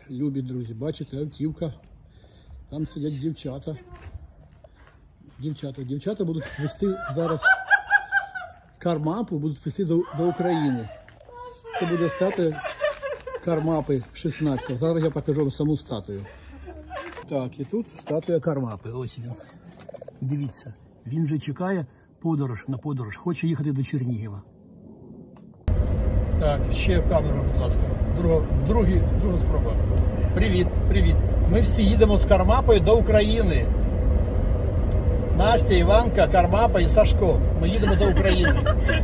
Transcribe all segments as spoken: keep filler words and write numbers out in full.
любі друзі, бачите, автівка. Там сидять дівчата. Дівчата, дівчата будуть вести зараз кармапу, будуть вести до, до України. Це буде статуя Кармапи шістнадцятого. Зараз я покажу вам саму статую. Так, і тут статуя Кармапи. Ось він. Дивіться, він вже чекає подорож на подорож, хоче їхати до Чернігова. Так, ще в камеру, будь ласка. Друга, другі, друга спроба. Привіт, привіт. Ми всі їдемо з Кармапою до України. Настя, Іванка, Кармапа і Сашко. Ми їдемо до України.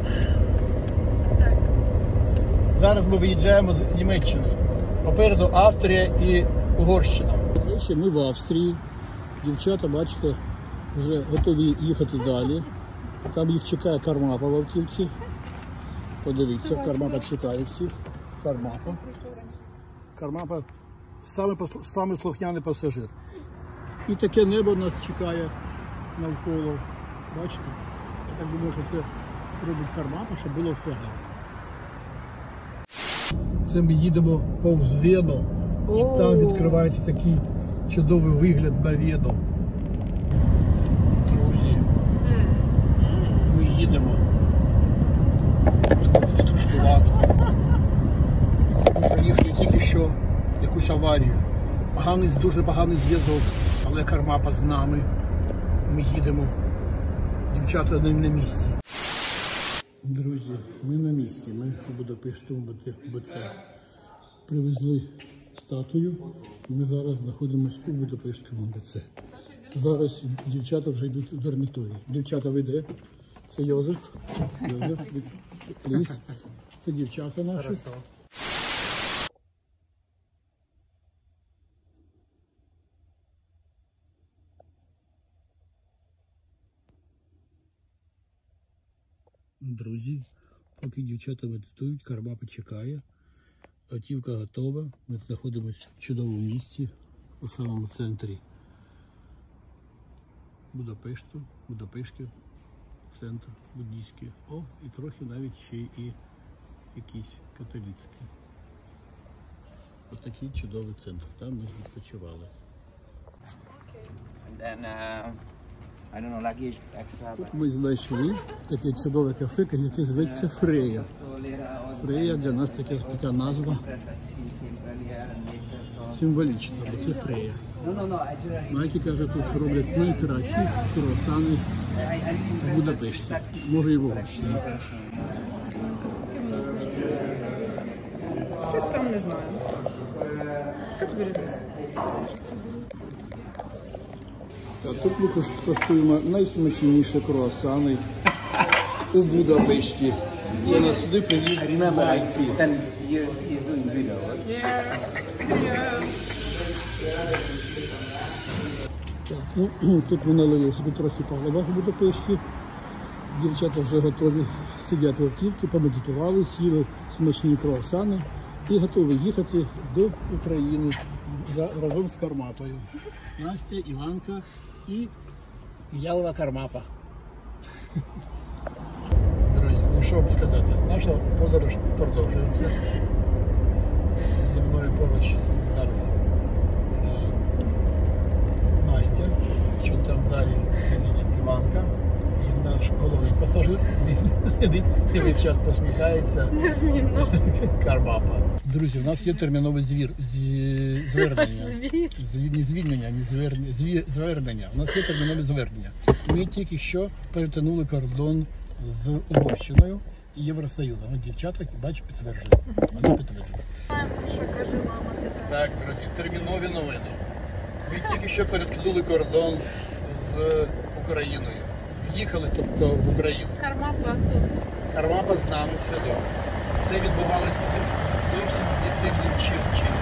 Зараз ми виїжджаємо з Німеччини. Попереду Австрія і Угорщина. Ще ми в Австрії. Дівчата, бачите, вже готові їхати далі. Там їх чекає Кармапа в автівці. Подивіться, Кармапа чекає всіх. Кармапа. Кармапа саме, саме слухняний пасажир. І таке небо нас чекає навколо. Бачите? Я так думаю, що це робить Кармапа, щоб було все гарно. Це ми їдемо повз Вену. І там відкривається такий чудовий вигляд на Вену. Друзі, ми їдемо. Страшнувато. Ми проїхали тільки що якусь аварію. Поганий, дуже поганий зв'язок, але Кармапа з нами. Ми їдемо. Дівчата не на місці. Друзі, ми на місці. Ми в Будапешті, в БЦ. Привезли статую. Ми зараз знаходимося у Будапештському БЦ. Зараз дівчата вже йдуть у дарміторій. Дівчата веде. Це Йозеф. Йозеф. Ліс. Це дівчата наші. Друзі, поки дівчата медитують, Кармапа чекає. Автівка готова. Ми знаходимося в чудовому місці, у самому центрі Будапешту, Будапешті, центр буддійський. О, і трохи навіть ще і якийсь католицький. Ось такий чудовий центр. Там ми відпочивали. Тут ми знайшли таке чудове кафе, яке зветься Фрея. Фрея для нас таке, така назва символічна, бо це Фрея. Майки каже, тут роблять найкращі круасани в Будапешті, може і в Угорщині. Щось там не знаю. Яка тобі різниця? Так, тут ми коштуємо найсмачніші круасани у Будапешті. І на сюди приїдуть майки. Так, ну, тут ми налили собі трохи палива в Будапешті. Дівчата вже готові, сидять в автівці, помедитували, сіли смачні круасани і готові їхати до України разом з Кармапою. Настя, Іванка і Ялова Кармапа. Друзі, ну що вам сказати, наша подорож продовжується. Зі мною поруч зараз Настя, що там далі сидить Іванка. І наш головний пасажир, він сидить і весь час посміхається. Незмінно. Кармапа. Друзі, у нас є термінове звір... звернення. Не звільнення, не звернення. Звір... звернення. У нас є термінове звернення. Ми тільки що перетнули кордон з Угорщиною і Євросоюзом. От дівчата, бачу, підтверджують. Вони підтверджують. Що каже мама тепер? Так, друзі, термінові новини. Ми тільки що перетнули кордон з Україною. В'їхали, тобто, в Україну. Кармапа тут. Кармапа з нами, все добре. Це відбувалося зовсім дивним чином.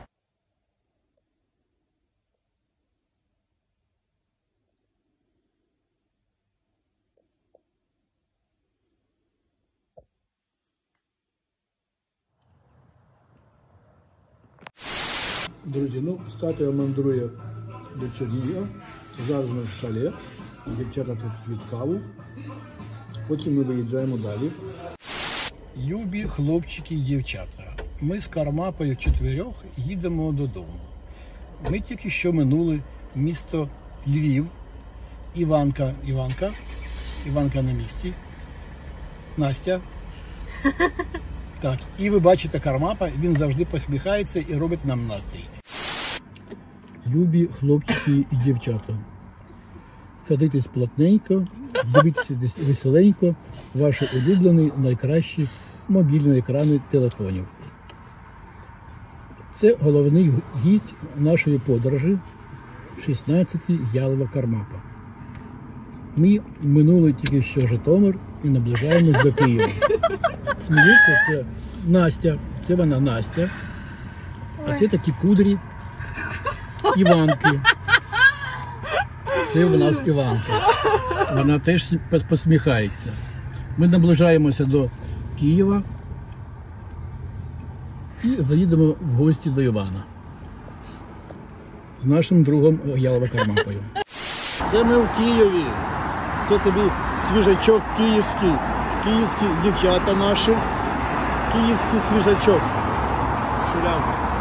Друзі, ну, статуя мандрує до Чернігова. Зараз ми в шале. Дівчата тут п'ють каву. Потім ми виїжджаємо далі. Любі хлопчики і дівчата. Ми з Кармапою чотирьох їдемо додому. Ми тільки що минули місто Львів. Іванка, Іванка, Іванка на місці. Настя. Так, і ви бачите Кармапа, він завжди посміхається і робить нам настрій. Любі хлопчики і дівчата, садитесь плотненько, дивіться веселенько ваші улюблені найкращі мобільні екрани телефонів. Це головний гість нашої подорожі шістнадцятий Ялова Кармапа. Ми минули тільки що Житомир і наближаємось до Києва. Сміється, це Настя, це вона Настя, а це такі кудрі Іванки. Це в нас Іванка. Вона теж посміхається. Ми наближаємося до Києва і заїдемо в гості до Івана з нашим другом Ялова Кармапою. Це ми в Києві. Це тобі свіжачок київський. Київські дівчата наші. Київський свіжачок. Шулявка.